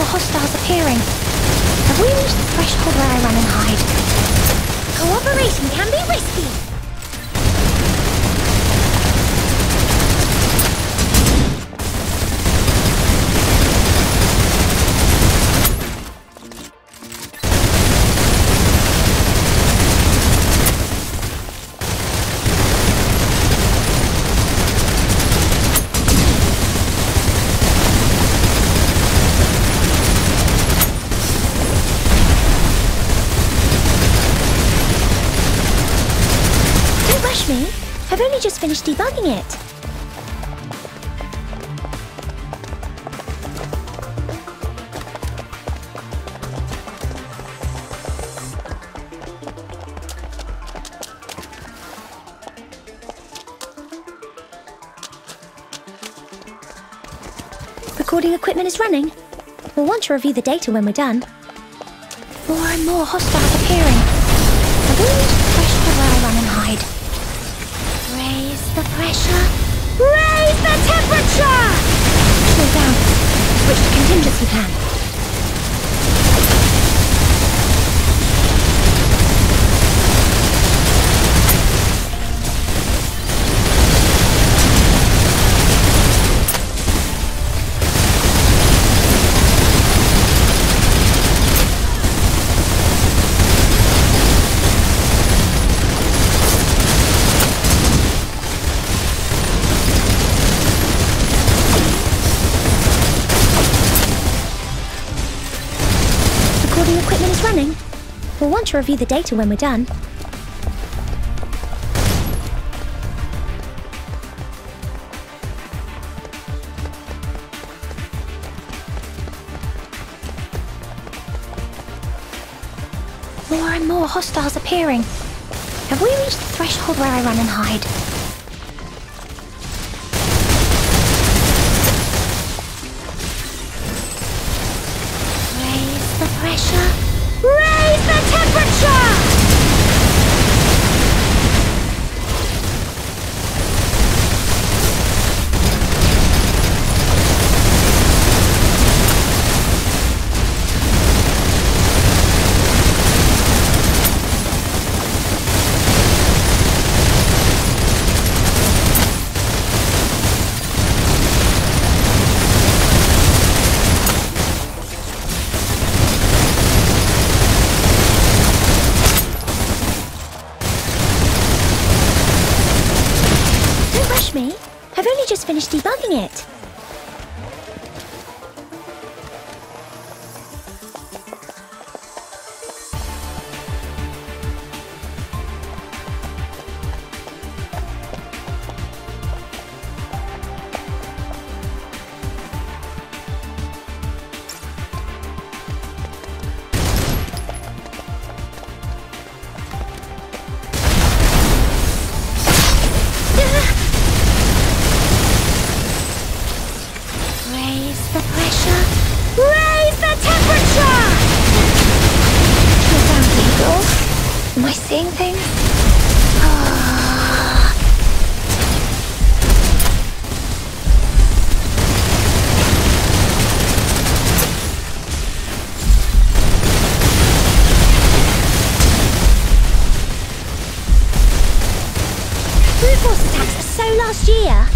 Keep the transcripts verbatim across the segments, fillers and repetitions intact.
hostiles appearing. Have we reached the threshold where I run and hide? Cooperation can be risky. Me? I've only just finished debugging it. Recording equipment is running. We'll want to review the data when we're done. More and more hostiles appearing. Have we reached the threshold where I run and hide? Raise the pressure. Raise the temperature! Slow down. Switch to contingency plan. Equipment is running. We'll want to review the data when we're done. More and more hostiles appearing. Have we reached the threshold where I run and hide? Raise the pressure. Raise the temperature! Me? I've only just finished debugging it. Raise the pressure. Raise the temperature! Slow down, Eagle. Am I seeing things? Ah. Brute force attacks are so last year.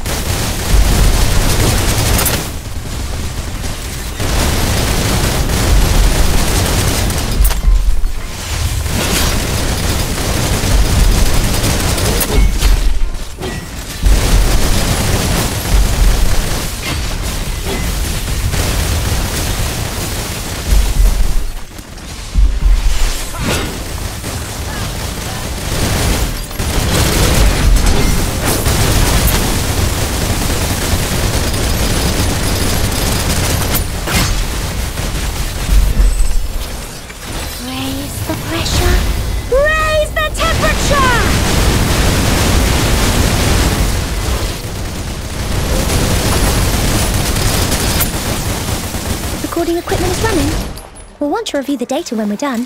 Recording equipment is running. We'll want to review the data when we're done.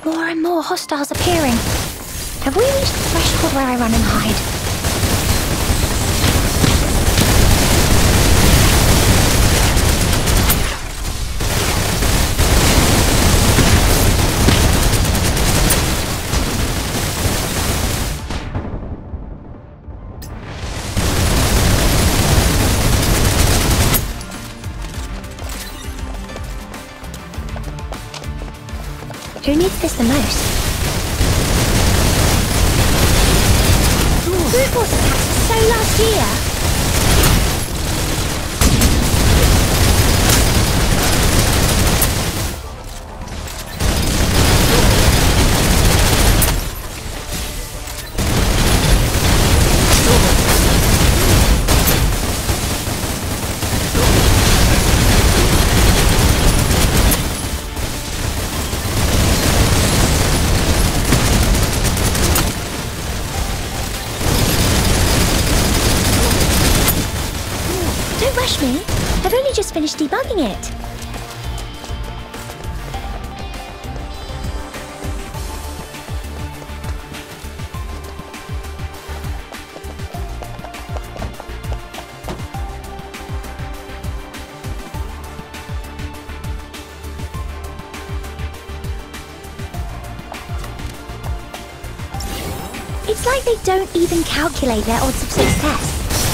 More and more hostiles appearing. Have we reached the threshold where I run and hide? Who needs this the most? Brute force attacks were so last year. Me? I've only just finished debugging it. It's like they don't even calculate their odds of success.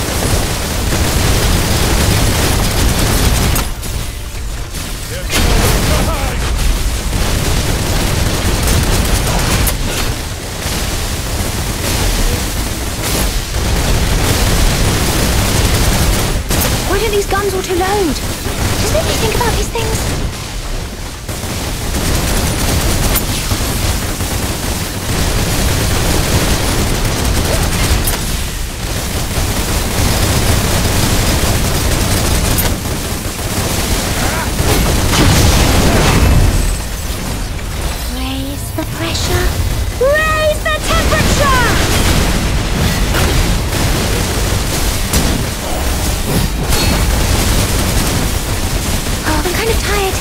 These guns auto load. Does nobody think about these things? Raise the pressure. Raise the temperature! I'm kind of tired.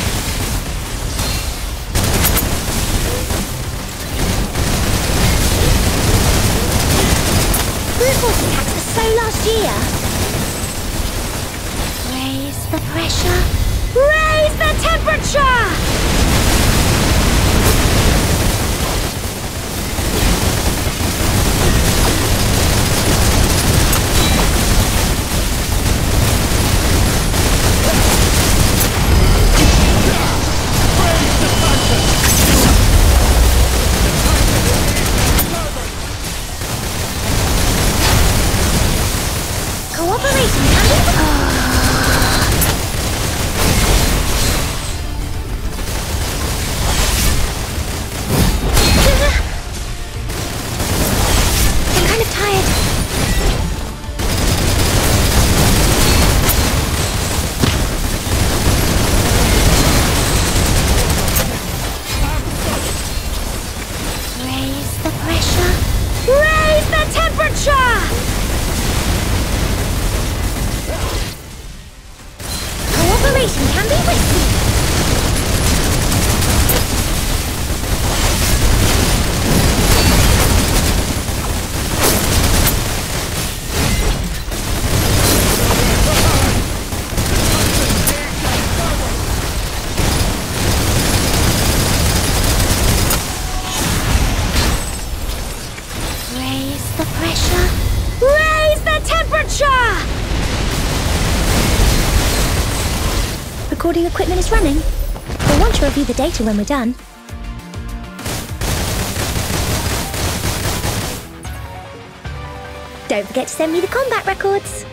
Brute force attacks were so last year. Raise the pressure. Raise the temperature! Cooperation can be risky. Raise the pressure. Raise the temperature! Recording equipment is running. We'll want to review the data when we're done. Don't forget to send me the combat records.